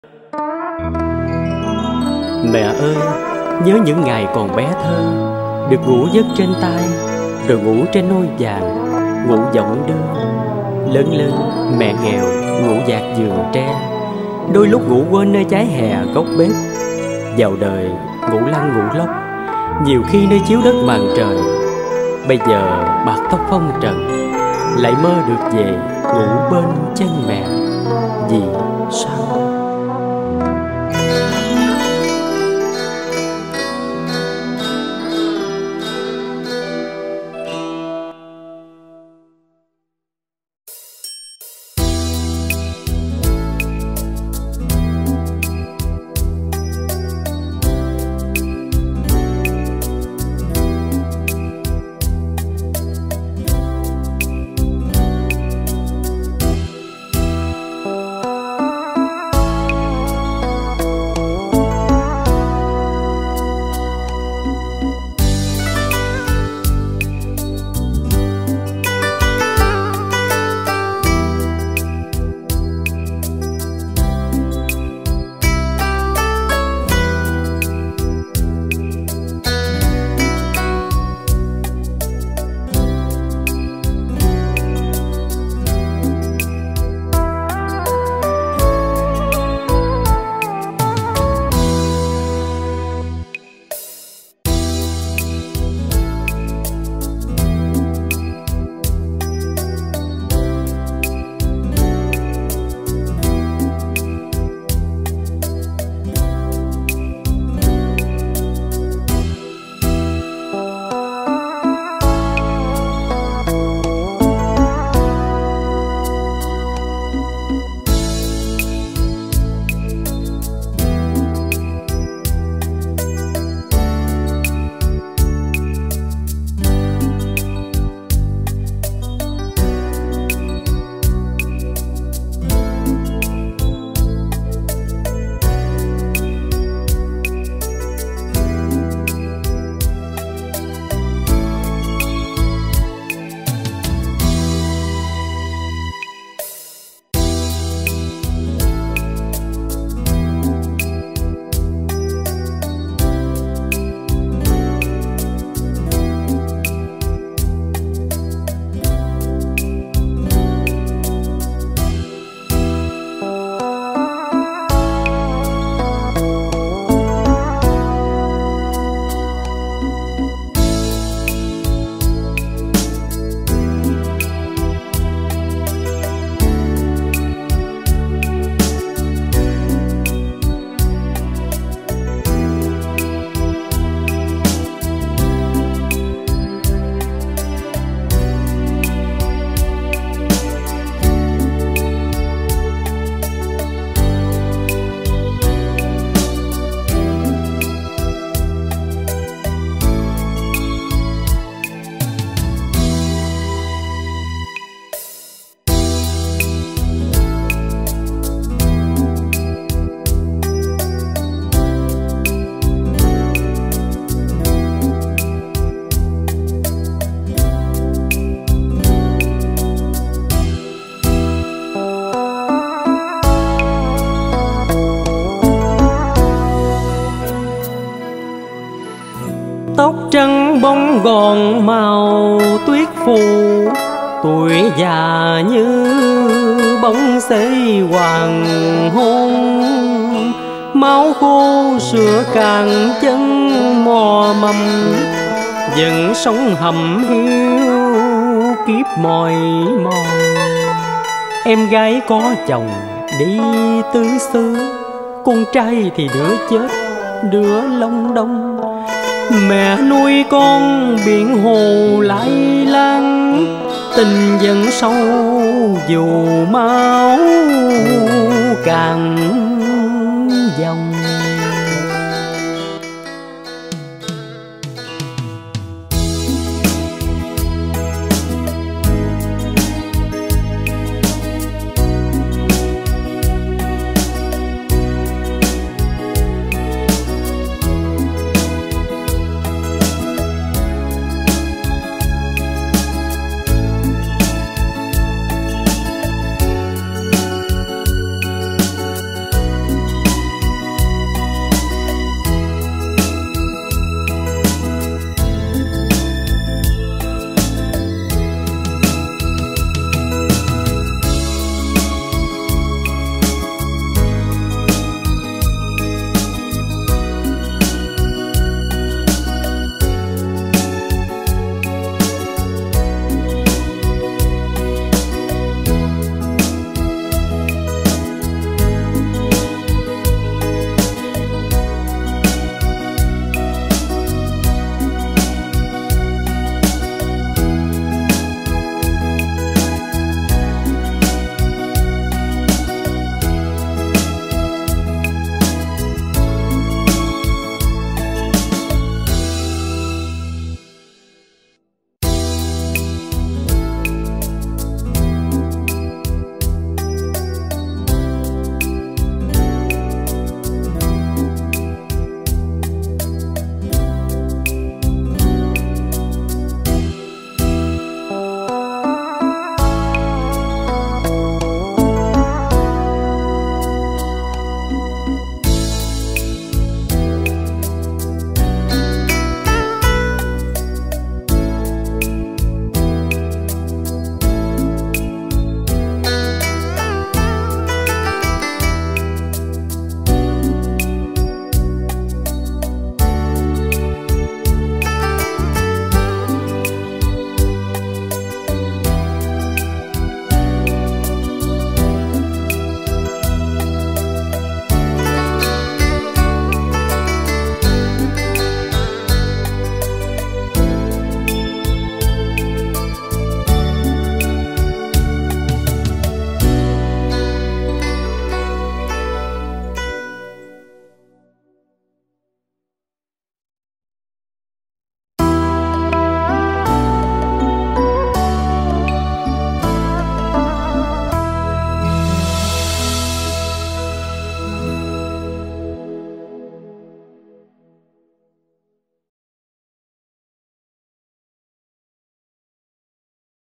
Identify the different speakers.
Speaker 1: Mẹ ơi, nhớ những ngày còn bé thơ, được ngủ giấc trên tay, rồi ngủ trên nôi vàng, ngủ giọng đưa. Lớn lên mẹ nghèo, ngủ dạt giường tre, đôi lúc ngủ quên nơi trái hè góc bếp. Vào đời ngủ lăn ngủ lóc, nhiều khi nơi chiếu đất màn trời. Bây giờ bạc tóc phong trần, lại mơ được về ngủ bên chân mẹ. Vì sao?
Speaker 2: Tóc trắng bóng gòn màu tuyết phủ, tuổi già như bóng xây hoàng hôn. Máu khô sữa càng chân mò mầm, dần sống hầm hiu kiếp mỏi mòn. Em gái có chồng đi tứ xứ, con trai thì đứa chết đứa long đong. Mẹ nuôi con biển hồ lại lang, tình vẫn sâu dù máu càng dòng.